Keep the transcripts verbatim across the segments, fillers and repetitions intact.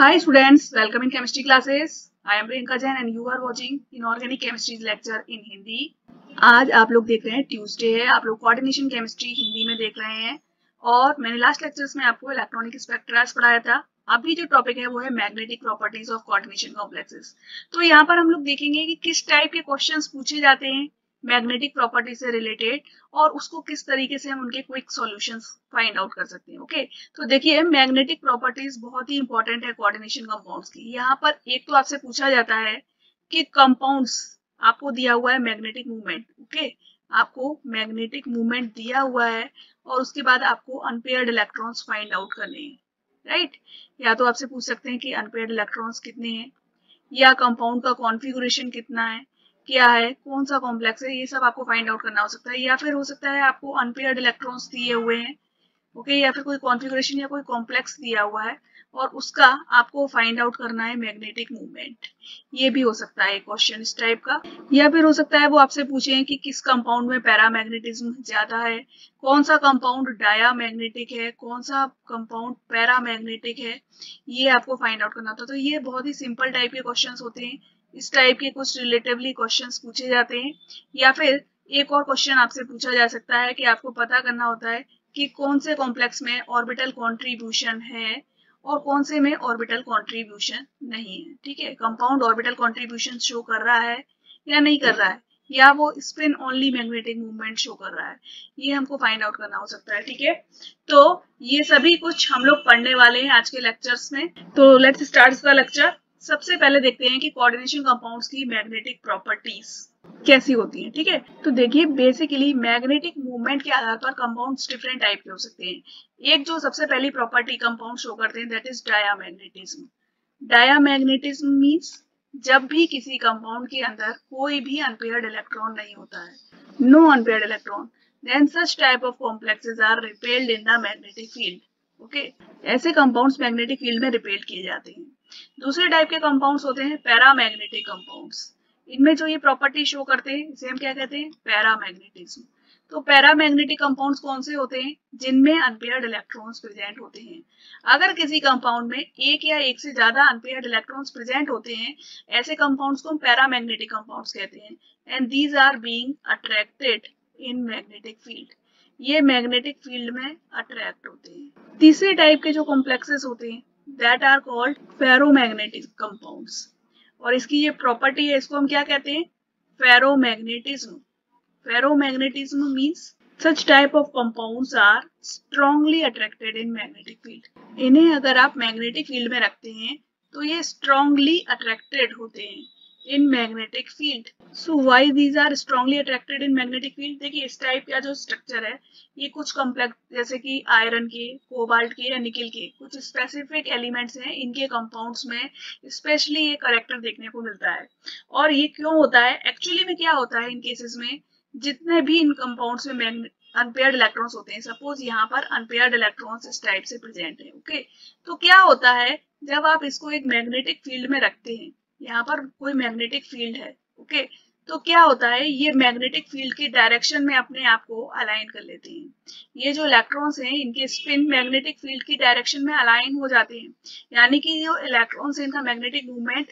Hi students, welcome in chemistry classes. I am Priyanka Jain and you are watching Inorganic Chemistry lecture in Hindi. आज आप लोग देख रहे हैं ट्यूसडे है, आप लोग कोऑर्डिनेशन केमिस्ट्री हिंदी में देख रहे हैं और मैंने लास्ट लेक्चर्स में आपको इलेक्ट्रॉनिक स्पेक्ट्रास पढ़ाया था. अभी जो टॉपिक है वो है magnetic properties of coordination complexes. तो यहाँ पर हम लोग देखेंगे कि किस टाइप के क्वेश्चंस पूछे जाते हैं मैग्नेटिक प्रॉपर्टी से रिलेटेड और उसको किस तरीके से हम उनके क्विक सॉल्यूशंस फाइंड आउट कर सकते हैं. Okay okay? तो देखिए मैग्नेटिक प्रॉपर्टीज बहुत ही इंपॉर्टेंट है कोऑर्डिनेशन कंपाउंड्स की. यहाँ पर एक तो आपसे पूछा जाता है कि कंपाउंड्स आपको दिया हुआ है मैग्नेटिक मूवमेंट. ओके, आपको मैग्नेटिक मूवमेंट दिया हुआ है और उसके बाद आपको अनपेयर्ड इलेक्ट्रॉन्स फाइंड आउट करने हैं, राइट right? या तो आपसे पूछ सकते हैं कि अनपेयर्ड इलेक्ट्रॉन्स कितने हैं या कंपाउंड का कॉन्फ़िगरेशन कितना है, क्या है, कौन सा कॉम्प्लेक्स है, ये सब आपको फाइंड आउट करना हो सकता है. या फिर हो सकता है आपको अनपेयर्ड इलेक्ट्रॉन्स दिए हुए हैं, ओके okay, या फिर कोई कॉन्फ़िगरेशन या कोई कॉम्प्लेक्स दिया हुआ है और उसका आपको फाइंड आउट करना है मैग्नेटिक मूवमेंट. ये भी हो सकता है क्वेश्चन इस टाइप का. या फिर हो सकता है वो आपसे पूछे कि किस कंपाउंड में पैरामैग्नेटिज्म ज्यादा है, कौन सा कंपाउंड डायामैग्नेटिक है, कौन सा कंपाउंड पैरामैग्नेटिक है, ये आपको फाइंड आउट करना होता है. तो ये बहुत ही सिंपल टाइप के क्वेश्चंस होते हैं. इस टाइप के कुछ रिलेटिवली क्वेश्चंस पूछे जाते हैं. या फिर एक और क्वेश्चन आपसे पूछा जा सकता है कि आपको पता करना होता है कि कौन से कॉम्प्लेक्स में ऑर्बिटल कंट्रीब्यूशन है और कौन से में ऑर्बिटल कंट्रीब्यूशन नहीं है. ठीक है, कंपाउंड ऑर्बिटल कंट्रीब्यूशन शो कर रहा है या नहीं कर रहा है, या वो spin only magnetic movement show कर रहा है, ये हमको फाइंड आउट करना हो सकता है. ठीक है, तो ये सभी कुछ हम लोग पढ़ने वाले हैं आज के लेक्चर्स में. तो लेट्स स्टार्ट द लेक्चर. सबसे पहले देखते हैं कि कोऑर्डिनेशन कंपाउंड्स की मैग्नेटिक प्रॉपर्टीज कैसी होती हैं. ठीक है, तो देखिए बेसिकली मैग्नेटिक मूवमेंट के आधार पर कंपाउंड्स डिफरेंट टाइप के हो सकते हैं. एक जो सबसे पहली प्रॉपर्टी कंपाउंड शो करते हैं that is diamagnetism. Diamagnetism means जब भी किसी कंपाउंड के अंदर कोई भी अनपेयर्ड इलेक्ट्रॉन नहीं होता है, no unpaired electron, then such type of complexes are repelled in the magnetic field. Okay, ऐसे कंपाउंड्स मैग्नेटिक फील्ड में रिपेल किए जाते हैं. दूसरे टाइप के कंपाउंड्स होते हैं पैरामैग्नेटिक कंपाउंड्स. इनमें जो ये प्रॉपर्टी शो करते हैं इसे हम क्या कहते हैं, पैरामैग्नेटिज्म. तो पैरामैग्नेटिक कंपाउंड्स कौन से होते हैं, जिनमें अनपेयर्ड इलेक्ट्रॉन्स प्रेजेंट होते हैं. अगर किसी कंपाउंड में एक या एक से ज्यादा अनपेयर्ड इलेक्ट्रॉन्स प्रेजेंट होते हैं, ऐसे कंपाउंड्स को हम पैरामैग्नेटिक कंपाउंड्स कहते हैं. And these are being attracted in magnetic field. ये मैग्नेटिक फील्ड में अट्रैक्ट होते हैं. तीसरे टाइप के जो कॉम्प्लेक्सेस होते हैं that are called ferromagnetic compounds. और इसकी ये प्रॉपर्टी है, इसको हम क्या कहते हैं, ferromagnetism. Ferromagnetism means such type of compounds are strongly attracted in magnetic field. इन्हें अगर आप मैग्नेटिक फील्ड में रखते हैं तो ये strongly attracted होते हैं in magnetic field. So why these are strongly attracted in magnetic field? देखिए इस टाइप का जो स्ट्रक्चर है ये कुछ कॉम्प्लेक्स जैसे कि आयरन के, कोबाल्ट के या निकल के कुछ स्पेसिफिक एलिमेंट्स हैं, इनके कंपाउंड्स में स्पेशली ये कैरेक्टर देखने को मिलता है. और ये क्यों होता है, एक्चुअली में क्या होता है इन केसेस में, जितने भी इन कंपाउंड्स में अनपेयर्ड इलेक्ट्रॉन्स होते हैं, सपोज यहाँ पर अनपेयर्ड इलेक्ट्रॉन्स इस टाइप से प्रेजेंट है. ओके, तो क्या होता है जब आप इसको एक मैग्नेटिक फील्ड में रखते हैं, यहाँ पर कोई मैग्नेटिक फील्ड है, ओके, तो क्या होता है ये मैग्नेटिक फील्ड के डायरेक्शन में अपने आप को अलाइन कर लेते हैं. ये जो इलेक्ट्रॉन्स हैं इनके स्पिन मैग्नेटिक फील्ड की डायरेक्शन में अलाइन हो जाते हैं, यानी कि जो इलेक्ट्रॉन्स हैं इनका मैग्नेटिक मूवमेंट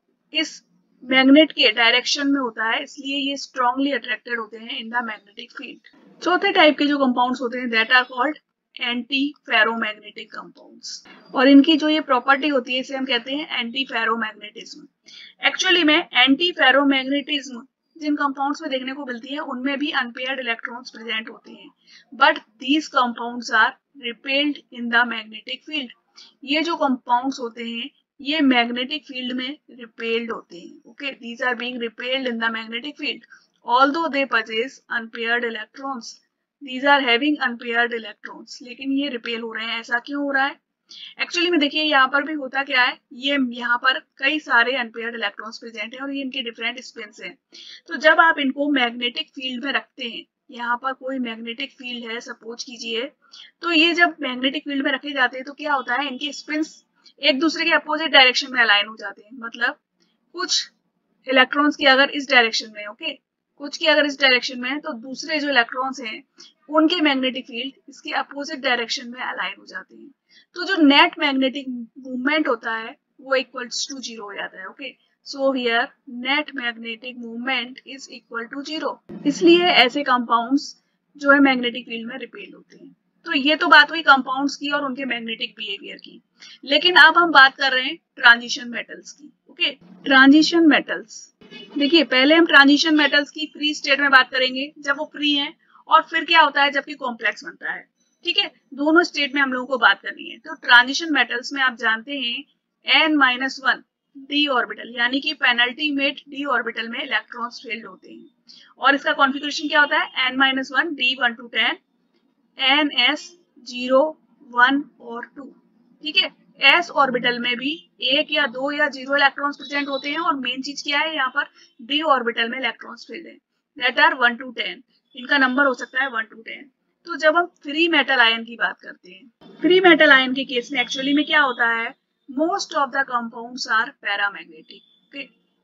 इस मैग्नेट के डायरेक्शन में होता है, इसलिए ये स्ट्रांगली अट्रैक्टेड होते हैं इन द मैग्नेटिक फील्ड. चौथे टाइप के जो कंपाउंड्स होते हैं that are called antiferromagnetic compounds. और इनकी जो ये प्रॉपर्टी होती है इसे हम कहते हैं एंटी फेरोमैग्नेटिज्म. एक्चुअली में एंटी फेरोमैग्नेटिज्म जिन कंपाउंड्स में देखने को मिलती है उनमें भी अनपेयर्ड इलेक्ट्रॉन्स प्रेजेंट होते हैं, but these compounds are repelled in the magnetic field. ये जो कंपाउंड्स होते हैं ये मैग्नेटिक फील्ड में रिपेल्ड होते हैं. Okay, these are being repelled in the magnetic field although they possess unpaired electrons. These are having unpaired electrons, लेकिन ये रिपेल हो रहे हैं. ऐसा क्यों हो रहा है, एक्चुअली में देखिए यहाँ पर भी होता क्या है, ये यहाँ पर कई सारे अनपेयर्ड इलेक्ट्रॉन्स प्रेजेंट हैं और ये इनके डिफरेंट स्पिन्स हैं. तो जब आप इनको मैग्नेटिक फील्ड में रखते हैं, यहाँ पर कोई मैग्नेटिक फील्ड है सपोज कीजिए, तो ये जब मैग्नेटिक फील्ड में रखे जाते हैं तो क्या होता है इनके स्पिन्स एक दूसरे के अपोजिट डायरेक्शन में अलाइन हो जाते हैं. मतलब कुछ इलेक्ट्रॉन्स की अगर इस डायरेक्शन में, ओके, कुछ की अगर इस डायरेक्शन में है तो दूसरे जो इलेक्ट्रॉन्स हैं उनके मैग्नेटिक फील्ड इसके अपोजिट डायरेक्शन में अलाइन हो जाते हैं। तो जो नेट मैग्नेटिक मूवमेंट होता है वो इक्वल्स टू जीरो हो जाता है। Okay, so here net magnetic movement is equal to zero. इसलिए ऐसे कंपाउंड्स जो है मैग्नेटिक फील्ड में रिपेल होते हैं। तो ये तो बात हुई कंपाउंड्स की और उनके मैग्नेटिक बिहेवियर की। लेकिन अब हम बात कर रहे हैं ट्रांजिशन मेटल्स की। ओके, ट्रांजिशन मेटल्स, देखिए पहले हम ट्रांजिशन मेटल्स की फ्री स्टेट में बात करेंगे जब वो फ्री हैं, और फिर क्या होता है जबकि कॉम्प्लेक्स बनता है। ठीक है, दोनों स्टेट में हम लोगों को बात करनी है। तो ट्रांजिशन मेटल्स में आप जानते हैं n minus one d orbital, यानी कि पेनल्टीमेट डी ऑर्बिटल में इलेक्ट्रॉन्स फील्ड होते हैं। और इसका कॉन्फ़िगरेशन क्या होता है, n minus one d one to ten n s zero one और टू। ठीक है, एस ऑर्बिटल में भी एक या दो या जीरो इलेक्ट्रॉन्स प्रेजेंट होते हैं, और मेन चीज क्या है यहाँ पर, डी ऑर्बिटल में इलेक्ट्रॉन्स फील्ड है that are one to ten. इनका नंबर हो सकता है वन टू टेन। तो जब हम फ्री मेटल आयन की बात करते हैं, फ्री मेटल आयन के केस में एक्चुअली में क्या होता है, most of the compounds are paramagnetic. Okay,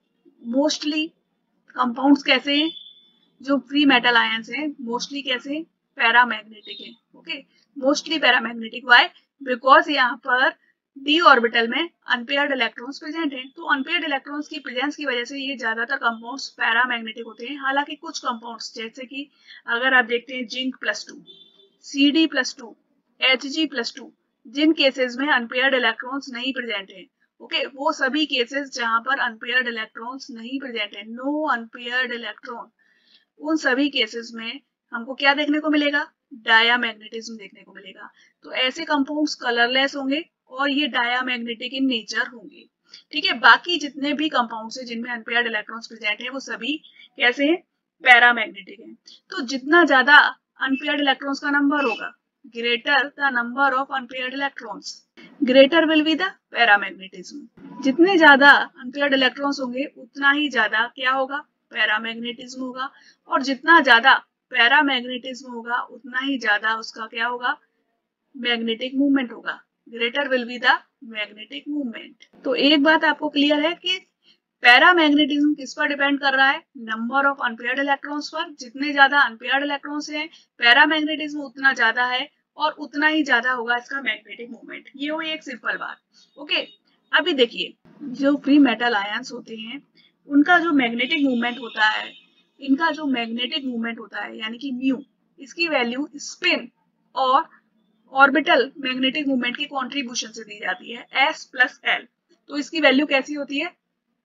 mostly compounds कैसे हैं, जो फ्री मेटल आयंस हैं मोस्टली कैसे, पैरामैग्नेटिक है। Okay, mostly paramagnetic, why, because यहाँ पर डी ऑर्बिटल में अनपेयर्ड इलेक्ट्रॉन्स प्रेजेंट हैं। तो अनपेयर्ड इलेक्ट्रॉन्स की प्रेजेंस की वजह से ये ज्यादातर कंपाउंड्स पैरामैग्नेटिक होते हैं। हालांकि कुछ कंपाउंड्स जैसे कि अगर आप देखते हैं zinc plus two, C D plus two, H G plus two, जिन केसेस में अनपेयर्ड इलेक्ट्रॉन्स नहीं प्रेजेंट है, ओके okay, वो सभी केसेस जहां पर अनपेयर्ड इलेक्ट्रॉन्स नहीं प्रेजेंट है, नो अनपेयर्ड इलेक्ट्रॉन, उन सभी केसेस में हमको क्या देखने को मिलेगा, डायामैग्नेटिज्म देखने को मिलेगा। तो ऐसे कंपाउंड्स कलरलेस होंगे और ये डायामैग्नेटिक इन नेचर होंगे। ठीक है, बाकी जितने भी कंपाउंड्स हैं जिनमें अनपेयर्ड इलेक्ट्रॉन्स प्रेजेंट है वो सभी कैसे हैं, पैरामैग्नेटिक हैं। तो जितना ज्यादा अनपेयर्ड इलेक्ट्रॉन्स का नंबर होगा, greater the number of unpaired electrons, greater will be the paramagnetism. जितने ज्यादा अनपेयर्ड इलेक्ट्रॉन्स होंगे उतना ही ज्यादा क्या होगा, पैरामैग्नेटिज्म होगा। और जितना ज्यादा पैरामैग्नेटिज्म होगा उतना ही ज्यादा उसका क्या होगा, मैग्नेटिक मूवमेंट होगा। Greater will be the magnetic movement. तो एक बात आपको क्लियर है कि पैरामैग्नेटिज्म किस पर डिपेंड कर रहा है, नंबर ऑफ अनपेयर्ड इलेक्ट्रॉन्स पर। जितने ज्यादा अनपेयर्ड इलेक्ट्रॉन्स हैं, पैरामैग्नेटिज्म उतना ज्यादा है और उतना ही ज्यादा होगा इसका मैग्नेटिक मूवमेंट। ये हुई एक सिंपल बात। ओके, अभी देखिए जो फ्री मेटल आयंस होते हैं उनका जो मैग्नेटिक मूवमेंट होता है, इनका जो मैग्नेटिक मूवमेंट होता है यानी कि म्यू, इसकी वैल्यू स्पिन और ऑर्बिटल मैग्नेटिक मूवमेंट की कॉन्ट्रीब्यूशन से दी जाती है, एस प्लस एल। तो इसकी वैल्यू कैसी होती है,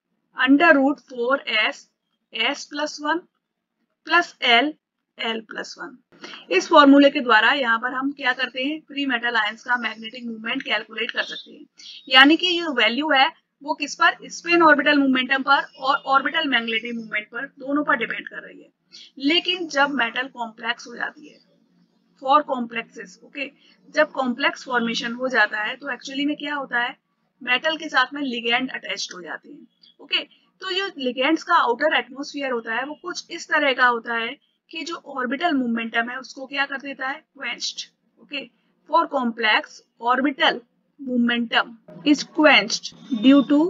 under root four s s plus one plus l l plus one. इस फॉर्मूले के द्वारा यहाँ पर हम क्या करते हैं, फ्री मेटल आयंस का मैग्नेटिक मूवमेंट कैलकुलेट कर सकते हैं। यानी कि ये वैल्यू है वो किस पर, स्पिन ऑर्बिटल मोमेंटम पर और ऑर्बिटल मैग्नेटिक मूवमेंट पर, दोनों पर डिपेंड कर रही है। लेकिन जब मेटल कॉम्प्लेक्स हो जाती है, फॉर कॉम्प्लेक्सेस, ओके, जब कॉम्प्लेक्स फॉर्मेशन हो जाता है तो एक्चुअली में क्या होता है, मेटल के साथ में लिगेंड अटैच्ड हो जाते हैं। ओके okay, तो जो लिगेंड्स का आउटर एटमॉस्फेयर होता है वो कुछ इस तरह का होता है कि जो ऑर्बिटल मोमेंटम है उसको क्या कर देता है, quenched. Okay, for complex orbital momentum is quenched due to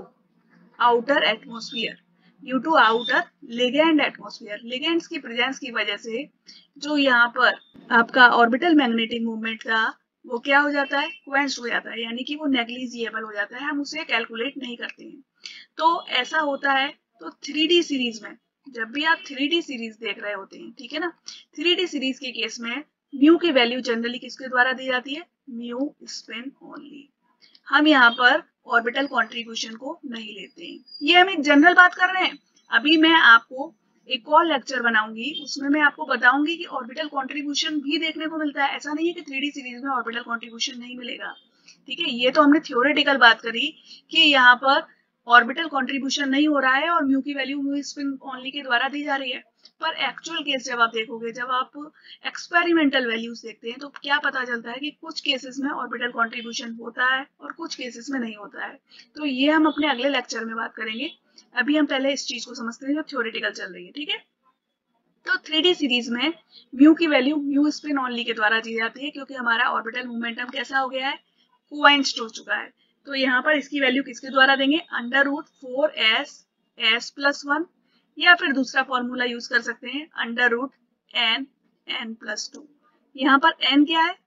outer atmosphere, due to outer ligand atmosphere. Ligands की प्रेजेंस की वजह से जो यहाँ पर आपका ऑर्बिटल मैग्नेटिक मूवमेंट था वो क्या हो जाता है, क्वेंच्ड हो जाता है, यानी कि वो नेग्लिजिबल हो जाता है, हम उसे कैलकुलेट नहीं करते हैं। तो ऐसा होता है। तो थ्री डी सीरीज में जब भी आप थ्री डी सीरीज देख रहे होते हैं, ठीक है ना, थ्री डी सीरीज के केस में म्यू की वैल्यू जनरली किसके द्वारा दी जाती है, म्यू स्पिन ओनली। हम यहाँ पर ऑर्बिटल कंट्रीब्यूशन को नहीं लेते हैं। ये हम एक जनरल बात कर रहे हैं। अभी मैं आपको एक और लेक्चर बनाऊंगी, उसमें मैं आपको बताऊंगी कि ऑर्बिटल कंट्रीब्यूशन भी देखने को मिलता है। ऐसा नहीं है कि थ्री डी सीरीज में ऑर्बिटल कंट्रीब्यूशन नहीं मिलेगा। ठीक है, ये तो हमने थ्योरेटिकल बात करी कि यहाँ पर ऑर्बिटल कंट्रीब्यूशन नहीं हो रहा है और म्यू की वैल्यू म्यू स्पिन ओनली के द्वारा दी जा रही है। पर एक्चुअल केस जब आप देखोगे, जब आप एक्सपेरिमेंटल वैल्यूज देखते हैं तो क्या पता चलता है कि कुछ केसेस में ऑर्बिटल कंट्रीब्यूशन होता है और कुछ केसेस में नहीं होता है। तो ये हम अपने अगले लेक्चर में बात करेंगे। अभी हम पहले इस चीज को समझते हैं जो थ्योरेटिकल चल रही है। ठीक है, तो थ्री डी सीरीज में म्यू की वैल्यू म्यू स्पिन ओनली के द्वारा दी जाती है, क्योंकि हमारा ऑर्बिटल मोमेंटम कैसा हो गया है, क्वेंच्ड हो चुका है। तो यहाँ पर इसकी वैल्यू किसके द्वारा देंगे, under root four s s plus one, या फिर दूसरा फॉर्मूला यूज कर सकते हैं under root N N plus two. यहाँ पर n क्या है,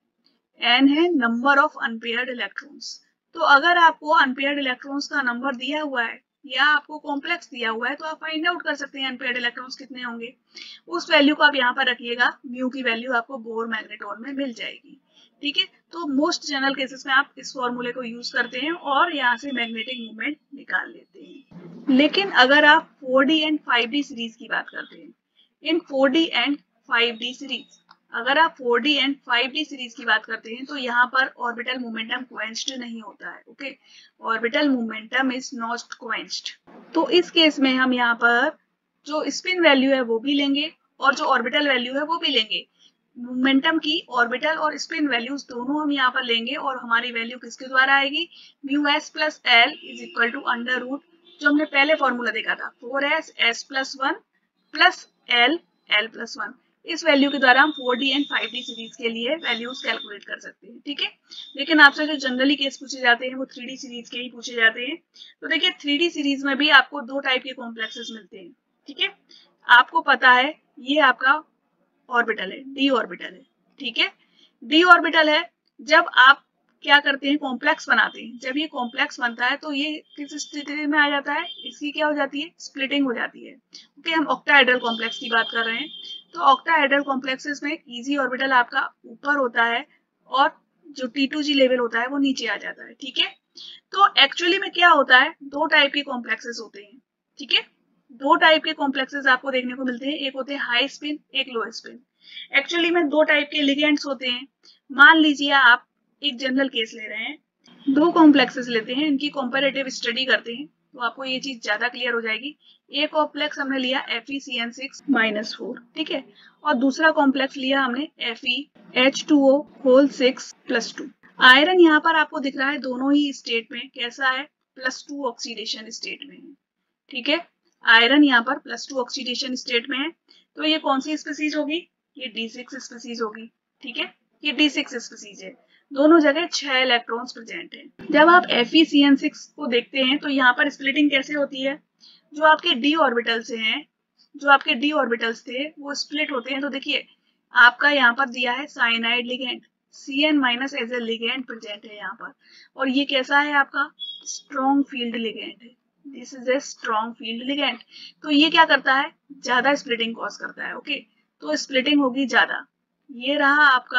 n है नंबर ऑफ अनपेयर्ड इलेक्ट्रॉन्स। तो अगर आपको अनपेयर्ड इलेक्ट्रॉन्स का नंबर दिया हुआ है या आपको कॉम्प्लेक्स दिया हुआ है तो आप फाइंड आउट कर सकते हैं अनपेयर्ड इलेक्ट्रॉन्स कितने होंगे। उस वैल्यू को आप यहाँ पर रखिएगा, म्यू की वैल्यू आपको बोर मैग्नेट्रॉन में मिल जाएगी। ठीक है, तो मोस्ट जनरल केसेस में आप इस फॉर्मूले को यूज करते हैं और यहाँ से मैग्नेटिक मोमेंट निकाल लेते हैं। लेकिन अगर आप four d and five d series की बात करते हैं, in four d and five d series, अगर आप four d and five d series की बात करते हैं तो यहाँ पर ऑर्बिटल मोमेंटम क्वेंच्ड नहीं होता है। Okay, orbital momentum is not quenched. तो इस केस में हम यहाँ पर जो स्पिन वैल्यू है वो भी लेंगे और जो ऑर्बिटल वैल्यू है वो भी लेंगे। मोमेंटम की ऑर्बिटल और स्पिन वैल्यूज दोनों हम यहाँ पर लेंगे और हमारी वैल्यू किसके द्वारा आएगी, mu S plus l is equal to under root, जो हमने पहले फॉर्मूला देखा था, four s s plus one plus l l plus one. इस वैल्यू के द्वारा हम four d and five d series के लिए वैल्यूज कैलकुलेट कर सकते हैं। ठीक है, लेकिन आपसे जो जनरली केस पूछे जाते हैं वो थ्री डी सीरीज के ही पूछे जाते हैं। तो देखिए थ्री डी सीरीज में भी आपको दो टाइप के कॉम्प्लेक्सेस मिलते हैं। ठीक है, आपको पता है ये आपका ऑर्बिटल है, डी ऑर्बिटल है। ठीक है, डी ऑर्बिटल है। जब आप क्या करते हैं, कॉम्प्लेक्स बनाते हैं, जब ये कॉम्प्लेक्स बनता है तो ये किस स्थिति में आ जाता है, इसकी क्या हो जाती है, स्प्लिटिंग हो जाती है। ओके, हम ऑक्टाहेड्रल कॉम्प्लेक्स की बात कर रहे हैं। तो ऑक्टाहेड्रल कॉम्प्लेक्सेस में इजी ऑर्बिटल आपका ऊपर होता है और जो टी टू जी लेवल होता है वो नीचे आ जाता है। ठीक है, तो एक्चुअली में क्या होता है, दो टाइप के कॉम्प्लेक्सेस होते हैं। ठीक है, दो टाइप के कॉम्प्लेक्सेस आपको देखने को मिलते हैं, एक होते हैं हाई स्पिन, एक लो स्पिन। एक्चुअली में दो टाइप के लिगेंड्स होते हैं। मान लीजिए आप एक जनरल केस ले रहे हैं, दो कॉम्प्लेक्सेस लेते हैं, इनकी कंपैरेटिव स्टडी करते हैं तो आपको ये चीज ज्यादा क्लियर हो जाएगी। एक कॉम्प्लेक्स हमने लिया F E C N six minus four, ठीक है, और दूसरा कॉम्प्लेक्स लिया हमने F E H two O whole six plus two. Iron यहाँ पर आपको दिख रहा है दोनों ही स्टेट में कैसा है, प्लस टू ऑक्सीडेशन स्टेट में है। ठीक है, आयरन यहाँ पर प्लस टू ऑक्सीडेशन स्टेट में है। तो ये कौन सी स्पीसीज होगी, ये डी सिक्स स्पीसीज होगी। ठीक है, ये डी सिक्स स्पीसीज है, दोनों जगह छह इलेक्ट्रॉन्स प्रेजेंट हैं। जब आप F E C N six को देखते हैं तो यहाँ पर स्प्लिटिंग कैसे होती है, जो आपके डी ऑर्बिटल्स हैं, जो आपके डी ऑर्बिटल्स थे वो स्प्लिट होते हैं। तो देखिए आपका यहाँ पर दिया है cyanide ligand, C N minus as a ligand present है यहाँ पर, और ये कैसा है आपका स्ट्रॉन्ग फील्ड लिगेंड है, this is a strong field ligand. तो ये क्या करता है, ज्यादा स्प्लिटिंग कॉज करता है। ओके, तो स्प्लिटिंग होगी ज्यादा। ये रहा आपका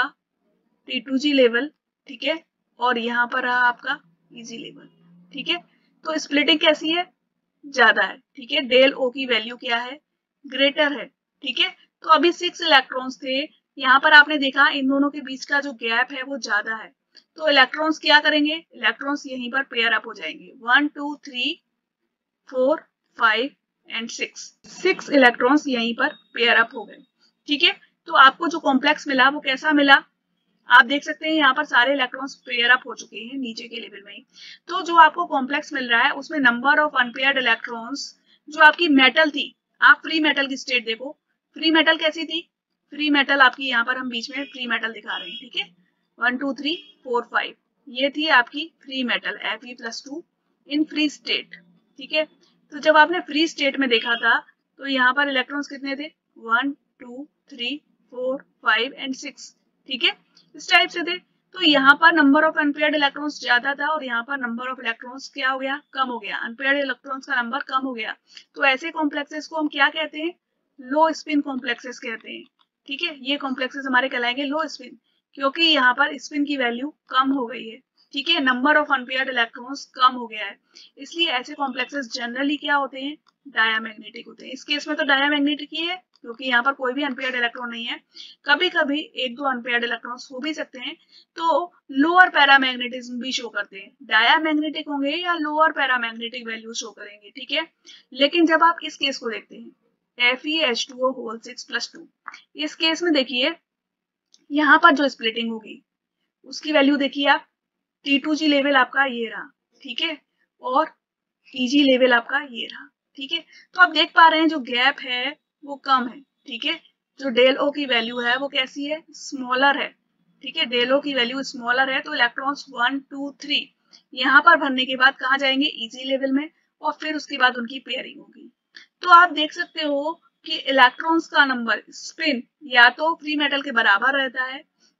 टी टू जी लेवल, ठीक है, और यहाँ पर रहा आपका इजी लेवल। ठीक है, तो स्प्लिटिंग कैसी है, ज्यादा है। ठीक है, डेल ओ की वैल्यू क्या है, ग्रेटर है। ठीक है, तो अभी सिक्स इलेक्ट्रॉन्स थे, यहाँ पर आपने देखा इन दोनों के बीच का जो गैप है वो ज्यादा है। तो इलेक्ट्रॉन्स क्या करेंगे, इलेक्ट्रॉन्स यहीं पर पेयर अप हो जाएंगे, one two three four five and six, six electrons यहीं पर पेयर अप हो गए। ठीक है, तो आपको जो कॉम्प्लेक्स मिला वो कैसा मिला, आप देख सकते हैं यहाँ पर सारे इलेक्ट्रॉन्स पेयर अप हो चुके हैं नीचे के लेवल में ही। तो जो आपको कॉम्प्लेक्स मिल रहा है उसमें नंबर ऑफ अनपेयर्ड इलेक्ट्रॉन्स, जो आपकी मेटल थी, आप फ्री मेटल की स्टेट देखो, फ्री मेटल कैसी थी, फ्री मेटल आपकी यहाँ पर हम बीच में फ्री मेटल दिखा रहे हैं। ठीक है, one two three four five, ये थी आपकी free metal F E plus two in free state. ठीक है, तो जब आपने फ्री स्टेट में देखा था तो यहाँ पर इलेक्ट्रॉन्स कितने थे, one two three four five and six. ठीक है, इस टाइप से थे। तो यहाँ पर नंबर ऑफ अनपेयर्ड इलेक्ट्रॉन्स ज्यादा था और यहाँ पर नंबर ऑफ इलेक्ट्रॉन्स क्या हो गया, कम हो गया, अनपेयर्ड इलेक्ट्रॉन्स का नंबर कम हो गया। तो ऐसे कॉम्प्लेक्सेस को हम क्या कहते हैं, लो स्पिन कॉम्प्लेक्सेस कहते हैं। ठीक है, ये कॉम्प्लेक्सेस हमारे कहलाएंगे लो स्पिन, क्योंकि यहाँ पर स्पिन की वैल्यू कम हो गई है। ठीक है, नंबर ऑफ अनपेयर्ड इलेक्ट्रॉन्स कम हो गया है, इसलिए ऐसे कॉम्प्लेक्सेस जनरली क्या होते हैं, डायामैग्नेटिक होते हैं। इस केस में तो डायामैग्नेटिक ही है क्योंकि यहाँ पर कोई भी अनपेयर्ड इलेक्ट्रॉन नहीं है। कभी कभी एक दो अनपेयर्ड इलेक्ट्रॉन्स हो भी सकते हैं, तो लोअर पैरामैग्नेटिज्म भी शो करते हैं, डायामैग्नेटिक होंगे या लोअर पैरामैग्नेटिक वैल्यू शो करेंगे। ठीक है, लेकिन जब आप इस केस को देखते हैं F E H two O whole six plus two, इस केस में देखिए यहाँ पर जो स्प्लिटिंग होगी उसकी वैल्यू देखिए आप, टी टू जी लेवल आपका ये रहा, ठीक है, और ईजी लेवल आपका ये रहा। ठीक है, तो आप देख पा रहे हैं जो गैप है वो कम है। ठीक है, जो डेल ओ की वैल्यू है वो कैसी है, स्मॉलर है। ठीक है, डेल ओ की वैल्यू स्मॉलर है, तो इलेक्ट्रॉन्स वन टू थ्री यहाँ पर भरने के बाद कहाँ जाएंगे, इजी लेवल में, और फिर उसके बाद उनकी पेयरिंग होगी। तो आप देख सकते हो कि इलेक्ट्रॉन्स का नंबर स्पिन या तो फ्री मेटल के बराबर रहता है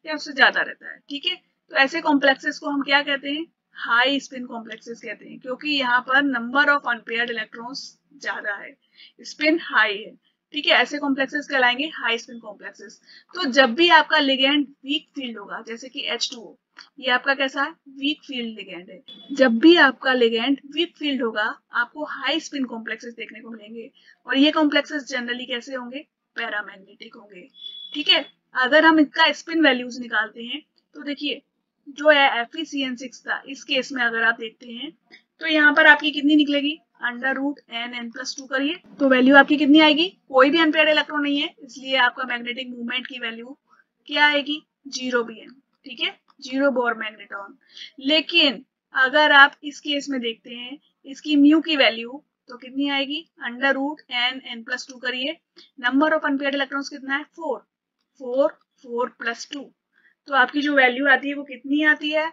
या उससे ज्यादा रहता है, ठीक है। तो ऐसे कॉम्प्लेक्सेस को हम क्या कहते हैं, हाई स्पिन कॉम्प्लेक्सेस कहते हैं, क्योंकि यहाँ पर नंबर ऑफ अनपेयर्ड इलेक्ट्रॉन्स ज्यादा है, स्पिन हाई है, ठीक है। ऐसे कॉम्प्लेक्सेस कहलाएंगे हाई स्पिन कॉम्प्लेक्सेस। तो जब भी आपका लिगेंड वीक फील्ड होगा, जैसे कि एच टू ओ, ये आपका कैसा है, वीक फील्ड लिगेंड है। जब भी आपका लिगेंड वीक फील्ड होगा, आपको हाई स्पिन कॉम्प्लेक्सेस देखने को मिलेंगे, और ये कॉम्प्लेक्सेस जनरली कैसे होंगे, पैरामैग्नेटिक होंगे, ठीक है। अगर हम इसका स्पिन वैल्यूज निकालते हैं तो देखिए, जो है F E C N six था, इस केस में अगर आप देखते हैं तो यहाँ पर आपकी कितनी निकलेगी, under root N N plus two करिए तो वैल्यू आपकी कितनी आएगी, कोई भी अनपेयर्ड इलेक्ट्रॉन नहीं है, इसलिए आपका मैग्नेटिक मूवमेंट की वैल्यू क्या आएगी, जीरो बी एम, ठीक है, जीरो बोर मैग्नेटॉन। लेकिन अगर आप इस केस में देखते हैं, इसकी म्यू की वैल्यू तो कितनी आएगी, under root N N plus two करिए, नंबर ऑफ अनपेयर्ड इलेक्ट्रॉन्स कितना है, four, four four plus two, तो आपकी जो वैल्यू आती है वो कितनी आती है,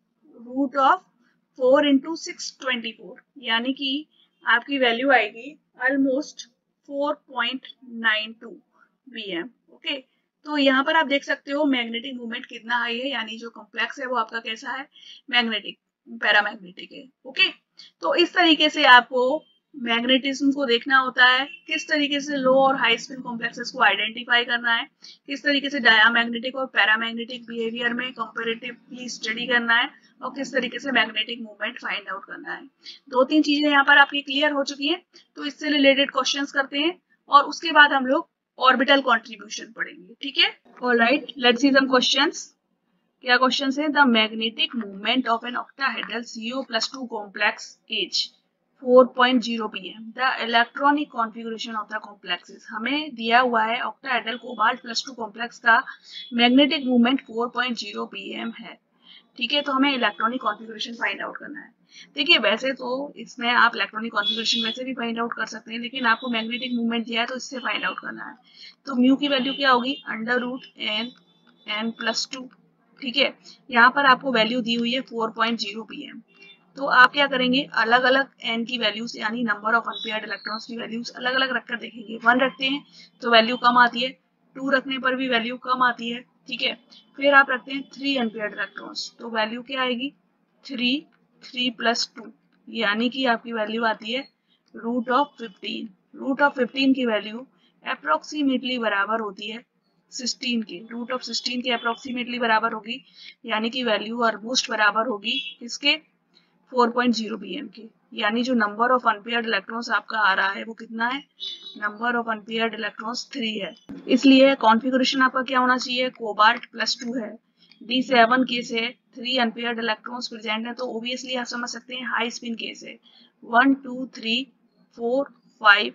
root of four into six twenty four, यानी कि आपकी वैल्यू आएगी almost four point nine two B M, okay. तो यहाँ पर आप देख सकते हो मैग्नेटिक मूवमेंट कितना हाई है, यानी जो कॉम्प्लेक्स है वो आपका कैसा है, मैग्नेटिक, पैरामैग्नेटिक है, ओके। तो इस तरीके से आपको मैग्नेटिज्म को देखना होता है, किस तरीके से लो और हाई स्पिन कॉम्प्लेक्सेस को आइडेंटिफाई करना है, किस तरीके से डायामैग्नेटिक और पैरामैग्नेटिक बिहेवियर में कंपैरेटिवली स्टडी करना है, और किस तरीके से मैग्नेटिक मूवमेंट फाइंड आउट करना है। दो तीन चीजें यहाँ पर आपकी क्लियर हो चुकी हैं, तो इससे रिलेटेड क्वेश्चंस करते हैं और उसके बाद हम लोग ऑर्बिटल कॉन्ट्रीब्यूशन पढ़ेंगे, ठीक है। Alright, let's see some questions. क्या क्वेश्चन है, the magnetic movement of an octahedral C O plus two complex as four point zero P M, the electronic configuration of the complexes. हमें दिया हुआ है octahedral cobalt plus two complex का magnetic movement four point zero P M है, ठीक है। तो हमें इलेक्ट्रॉनिक कॉन्फ़िगरेशन फाइंड आउट करना है। देखिए, वैसे तो इसमें आप इलेक्ट्रॉनिक कॉन्फ़िगरेशन वैसे भी फाइंड आउट कर सकते हैं, लेकिन आपको मैग्नेटिक मूवमेंट दिया है तो इससे फाइंड आउट करना है। तो म्यू की वैल्यू क्या होगी, under root N N plus two, ठीक है। यहाँ पर आपको वैल्यू दी हुई है four point zero P M. तो आप क्या करेंगे, अलग अलग एन की वैल्यूज यानी नंबर ऑफ अनपेयर्ड इलेक्ट्रॉन्स की वैल्यूज अलग अलग रखकर देखेंगे। वन रखते हैं तो वैल्यू कम आती है, टू रखने पर भी वैल्यू कम आती है, ठीक है। फिर आप रखते हैं थ्री अनपेयर्ड इलेक्ट्रॉन्स, तो वैल्यू क्या आएगी, थ्री, थ्री प्लस टू, यानी कि आपकी वैल्यू आती है root of fifteen. Root of fifteen की वैल्यू अप्रोक्सीमेटली बराबर होती है सिक्सटीन के, रूट ऑफ सिक्सटीन के अप्रोक्सीमेटली बराबर होगी, यानी कि वैल्यू ऑलमोस्ट बराबर होगी इसके four point zero B M के। यानी जो नंबर ऑफ अनपेयर्ड इलेक्ट्रॉन्स आपका आ रहा है वो कितना है, number of unpaired electrons three है। इसलिए कॉन्फ़िगरेशन आपका क्या होना चाहिए, कोबाल्ट प्लस टू है, डी सेवन केस है, थ्री अनपेयर्ड इलेक्ट्रॉन्स प्रेजेंट है, तो ऑब्वियसली आप समझ सकते हैं हाई स्पिन केस है, one two three four five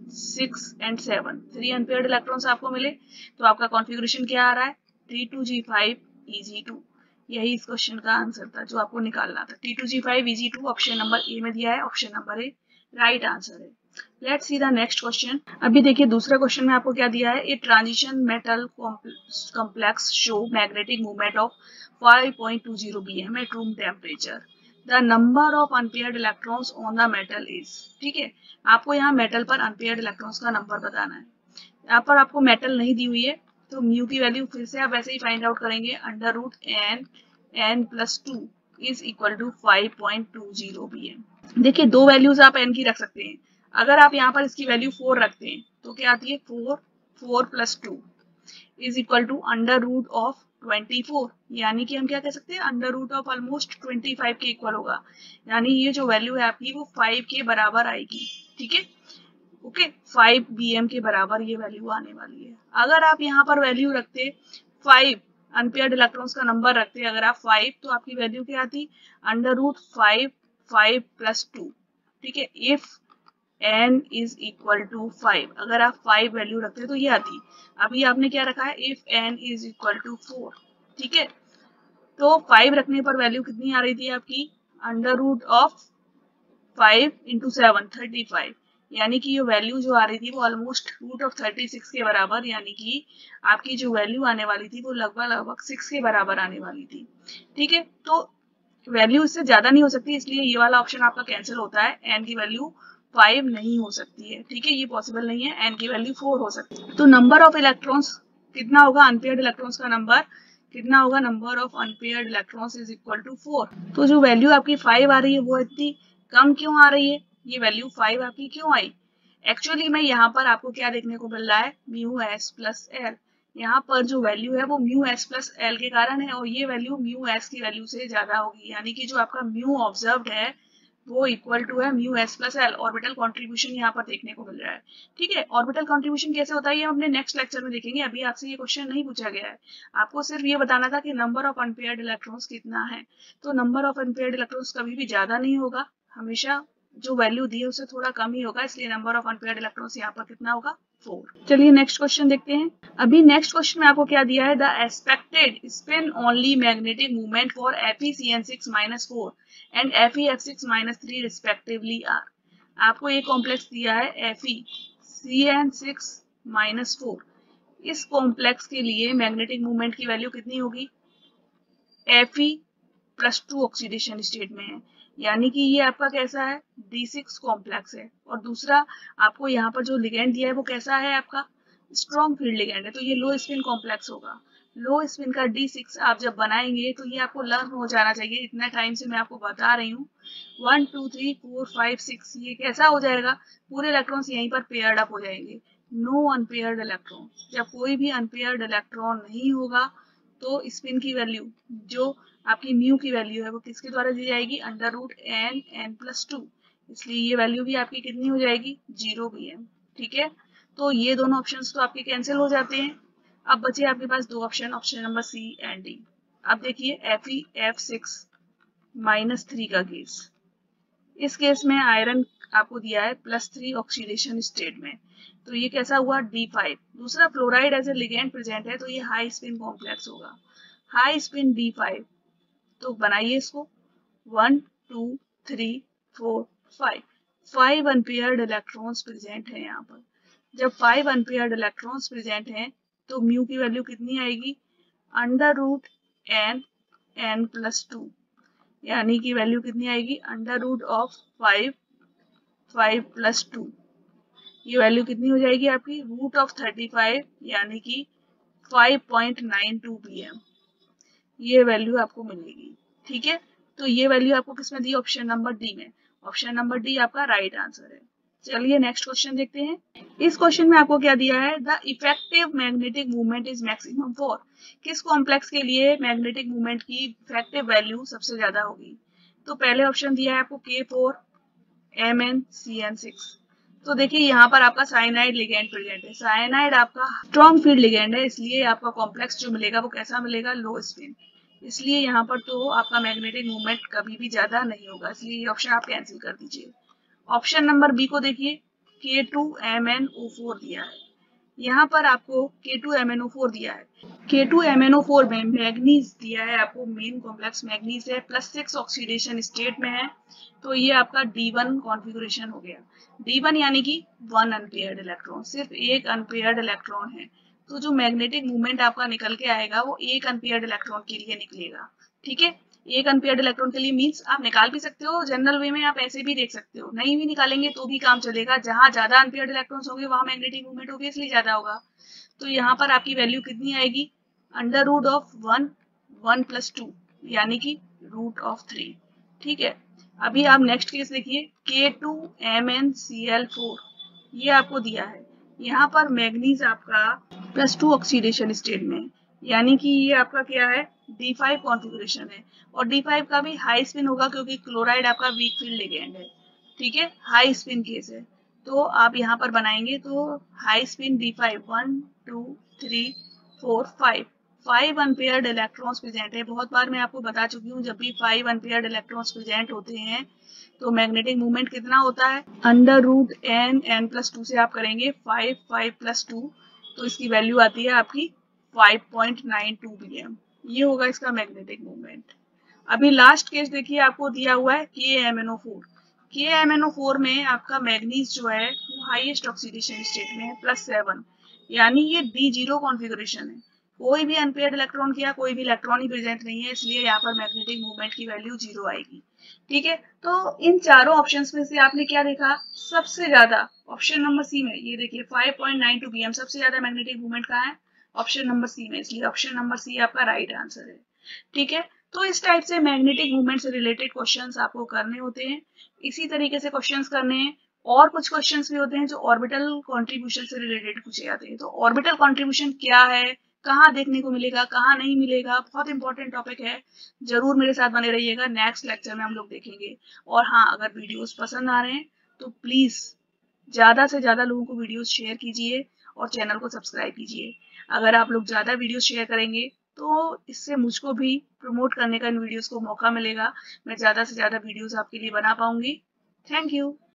six and seven, three unpaired electrons आपको मिले, तो आपका कॉन्फ़िगरेशन क्या आ रहा है, t two g five e g two. यही इस क्वेश्चन का आंसर था जो आपको निकालना था, t two g five e g two option number A में दिया है, option number A right answer है। Let's see the next question. अभी देखिए दूसरे क्वेश्चन में आपको क्या दिया है, a transition metal complex show magnetic movement of five point two zero B M at room temperature, the number of unpaired electrons on the metal is, ठीक है। आपको यहाँ मेटल पर अनपेयर्ड इलेक्ट्रॉन्स का नंबर बताना है। यहाँ पर आपको मेटल नहीं दी हुई है, तो म्यू की वैल्यू फिर से आप वैसे ही फाइंड आउट करेंगे, under root N N plus two is equal to five point two zero B M. देखिए दो वैल्यूज आप एन की रख सकते हैं। अगर आप यहाँ पर इसकी वैल्यू फोर रखते हैं तो क्या आती है, four, four plus two is equal to under root of twenty four, यानी कि हम क्या कह सकते हैं, under root of almost twenty five के इक्वल होगा, यानी ये जो वैल्यू है आपकी वो फाइव के बराबर आएगी, ठीक है, ओके। फाइव बी एम के बराबर ये वैल्यू आने वाली है। अगर आप यहाँ पर वैल्यू रखते फाइव, अनपेयर्ड इलेक्ट्रॉन्स का नंबर रखते अगर आप फाइव, तो आपकी वैल्यू क्या आती, under root five, five plus two, ठीक है। If n is equal to five, अगर आप फाइव वैल्यू रखते तो ये आती। अभी आपने क्या रखा है, if n is equal to four, ठीक है। तो फाइव रखने पर वैल्यू कितनी आ रही थी आपकी, under root of five into seven, thirty five, यानी कि ये वैल्यू जो आ रही थी वो almost root of thirty six के बराबर, यानी कि आपकी जो वैल्यू आने वाली थी वो लगभग लगभग सिक्स के बराबर आने वाली थी, ठीक है। तो वैल्यू इससे ज्यादा नहीं हो सकती, इसलिए ये वाला ऑप्शन आपका कैंसिल होता है, एन की वैल्यू फाइव नहीं हो सकती है, ठीक है, ये पॉसिबल नहीं है, एन की वैल्यू फोर हो सकती है। तो नंबर ऑफ इलेक्ट्रॉन्स कितना होगा, अनपेयर्ड इलेक्ट्रॉन्स का नंबर कितना होगा, number of unpaired electrons is equal to four. तो जो वैल्यू आपकी फाइव आ रही है वो इतनी कम क्यों आ रही है, ये वैल्यू फाइव आपकी क्यों आई? एक्चुअली में यहाँ पर आपको क्या देखने को मिल रहा है, म्यू एस प्लस एल। यहाँ पर जो वैल्यू है वो म्यू एस प्लस एल के कारण है और ये वैल्यू म्यू एस की वैल्यू से ज्यादा होगी, यानी कि जो आपका म्यू ऑब्जर्व्ड है वो इक्वल टू है mu S plus L. Orbital contribution यहाँ पर देखने को मिल रहा है। ठीक है, ऑर्बिटल कॉन्ट्रीब्यूशन कैसे होता है ये अपने नेक्स्ट लेक्चर में देखेंगे, अभी आपसे ये क्वेश्चन नहीं पूछा गया है। आपको सिर्फ ये बताना था कि नंबर ऑफ अनपेयर्ड इलेक्ट्रॉन्स कितना है। तो नंबर ऑफ अनपेयर्ड इलेक्ट्रॉन्स कभी भी ज्यादा नहीं होगा, हमेशा जो वैल्यू दी है उससे थोड़ा कम ही होगा, इसलिए नंबर ऑफ अनपेयर्ड इलेक्ट्रॉन्स यहाँ पर कितना होगा, फोर। चलिए नेक्स्ट क्वेश्चन देखते हैं। अभी नेक्स्ट क्वेश्चन में आपको क्या दिया है, the expected spin only magnetic movement for F E C N six minus four and F E F six minus three respectively are. आपको एक कॉम्प्लेक्स दिया है F E C N six minus four. इस complex के लिए magnetic movement की value कितनी होगी, F E plus two oxidation state में है, यानी कि ये आपका कैसा है, डी सिक्स कॉम्प्लेक्स है। और दूसरा आपको यहाँ पर जो लिगेंड दिया है वो कैसा है, आपका स्ट्रॉन्ग फील्ड लिगेंड है, तो ये लो स्पिन कॉम्प्लेक्स होगा। लो स्पिन का डी सिक्स आप जब बनाएंगे तो ये आपको लर्न हो जाना चाहिए, इतना टाइम से मैं आपको बता रही हूँ। One two three four five six, ये कैसा हो जाएगा, पूरे इलेक्ट्रॉन्स यहीं पर पेयर्ड अप हो जाएंगे। नो अनपेयर्ड इलेक्ट्रॉन, जब कोई भी अनपेयर्ड इलेक्ट्रॉन नहीं होगा तो स्पिन की वैल्यू जो आपकी म्यू की वैल्यू है वो किसके द्वारा दी जाएगी, under root N N plus two, इसलिए ये वैल्यू भी आपकी कितनी हो जाएगी, जीरो भी है। ठीक है, तो ये दोनों ऑप्शंस तो आपके कैंसिल हो जाते हैं। अब बचे आपके पास दो option, option number C and D. अब देखिए F E F six minus three का केस, इस केस में आयरन आपको दिया है प्लस थ्री ऑक्सीडेशन स्टेट में, तो ये कैसा हुआ, डी फाइव। दूसरा fluoride as a ligand present है, तो ये हाई स्पिन कॉम्प्लेक्स होगा, हाई स्पिन डी फाइव। तो बनाइए इसको, one two three four five, five unpaired electrons present है यहाँ पर। जब फाइव अनपेयर्ड इलेक्ट्रॉन्स प्रेजेंट हैं तो म्यू की वैल्यू कितनी आएगी, under root N N plus two, यानी कि वैल्यू कितनी आएगी, under root of five five plus two, ये वैल्यू कितनी हो जाएगी आपकी, रूट ऑफ थर्टी फाइव, यानी कि five point nine two P M, ये वैल्यू आपको मिलेगी। ठीक है, तो ये वैल्यू आपको किसमें दी, ऑप्शन नंबर डी में। ऑप्शन नंबर डी आपका राइट आंसर है। चलिए नेक्स्ट क्वेश्चन देखते हैं। इस क्वेश्चन में आपको क्या दिया है, the effective magnetic movement is maximum for, किस कॉम्प्लेक्स के लिए मैग्नेटिक मूवमेंट की इफेक्टिव वैल्यू सबसे ज्यादा होगी। तो पहले ऑप्शन दिया है आपको K four M N C N six. तो देखिए यहाँ पर आपका साइनाइड लिगेंड प्रेजेंट है, साइनाइड आपका स्ट्रॉन्ग फील्ड लिगेंड है, इसलिए आपका कॉम्प्लेक्स जो मिलेगा वो कैसा मिलेगा, लो स्पिन, इसलिए यहाँ पर तो आपका मैग्नेटिक मूवमेंट कभी भी ज्यादा नहीं होगा, इसलिए ये ऑप्शन आप कैंसिल कर दीजिए। ऑप्शन नंबर बी को देखिए, K two M N O four दिया है, यहाँ पर आपको K two M N O four दिया है, K two M N O four में मैग्नीज दिया है आपको, मेन कॉम्प्लेक्स मैग्नीज है, प्लस सिक्स ऑक्सीडेशन स्टेट में है, तो ये आपका डी वन कॉन्फ़िगरेशन हो गया। डी वन यानी कि वन अनपेयर्ड इलेक्ट्रॉन, सिर्फ एक अनपेयर्ड इलेक्ट्रॉन है, तो जो मैग्नेटिक मूवमेंट आपका निकल के आएगा वो एक अनपेयर्ड इलेक्ट्रॉन के लिए निकलेगा। ठीक है, एक अनपेयर्ड इलेक्ट्रॉन के लिए मींस आप निकाल भी सकते हो, जनरल वे में आप ऐसे भी देख सकते हो, नहीं भी निकालेंगे तो भी काम चलेगा, जहां ज्यादा अनपेयर्ड इलेक्ट्रॉन्स होंगे वहां मैग्नेटिक मूवमेंट ऑब्वियसली ज्यादा होगा। तो यहाँ पर आपकी वैल्यू कितनी आएगी, under root of one one plus two, यानी कि रूट ऑफ थ्री। ठीक है, अभी आप नेक्स्ट केस देखिए, K two M N C L four, ये आपको दिया है, यहाँ पर मैग्नीज आपका प्लस टू ऑक्सीडेशन स्टेट में, यानी कि ये आपका क्या है, डी फाइव कॉन्फ़िगरेशन है, और डी फाइव का भी हाई स्पिन होगा क्योंकि क्लोराइड आपका वीक फील्ड लिगेंड है। ठीक है, हाई स्पिन केस है, तो आप यहाँ पर बनाएंगे तो high spin D five, one two three four five, five unpaired electrons present है। बहुत बार मैं आपको बता चुकी हूँ, जब भी फाइव अनपेयर्ड इलेक्ट्रॉन्स प्रेजेंट होते हैं तो मैग्नेटिक मूवमेंट कितना होता है, under root N N plus two से आप करेंगे फाइव फाइव प्लस टू, तो इसकी वैल्यू आती है आपकी five point nine two P M, ये होगा इसका मैग्नेटिक मूवमेंट। अभी लास्ट केस देखिए, आपको दिया हुआ है K M N O four, K M N O four में आपका मैग्नीज जो है वो हाईएस्ट ऑक्सीडेशन स्टेट में है, प्लस सेवन, यानी ये डी जीरो कॉन्फ़िगरेशन है, कोई भी अनपेयर्ड इलेक्ट्रॉन किया कोई भी इलेक्ट्रॉन ही प्रेजेंट नहीं है, इसलिए यहाँ पर मैग्नेटिक मूवमेंट की वैल्यू जीरो आएगी। ठीक है, तो इन चारों ऑप्शंस में से आपने क्या देखा, सबसे ज्यादा ऑप्शन नंबर सी में, ये देखिए five point nine two P M, सबसे ज्यादा मैग्नेटिक मूवमेंट कहाँ है, ऑप्शन नंबर सी में, इसलिए ऑप्शन नंबर सी आपका राइट आंसर है। ठीक है, तो इस टाइप से मैग्नेटिक मूवमेंट से रिलेटेड क्वेश्चंस आपको करने होते हैं। इसी तरीके से क्वेश्चंस करने हैं। और कुछ क्वेश्चंस भी होते हैं जो ऑर्बिटल कंट्रीब्यूशन से रिलेटेड पूछे जाते हैं। तो ऑर्बिटल कंट्रीब्यूशन क्या है, कहाँ देखने को मिलेगा, कहाँ नहीं मिलेगा, बहुत इंपॉर्टेंट टॉपिक है। जरूर मेरे साथ बने रहिएगा, नेक्स्ट लेक्चर में हम लोग देखेंगे। और हाँ, अगर वीडियोस पसंद आ रहे हैं तो प्लीज ज्यादा से ज्यादा लोगों को वीडियोस शेयर कीजिए और चैनल को सब्सक्राइब कीजिए। अगर आप लोग ज्यादा वीडियोस शेयर करेंगे तो इससे मुझको भी प्रमोट करने का इन वीडियोस को मौका मिलेगा। मैं ज्यादा से ज्यादा वीडियोस आपके लिए बना पाऊंगी। Thank you.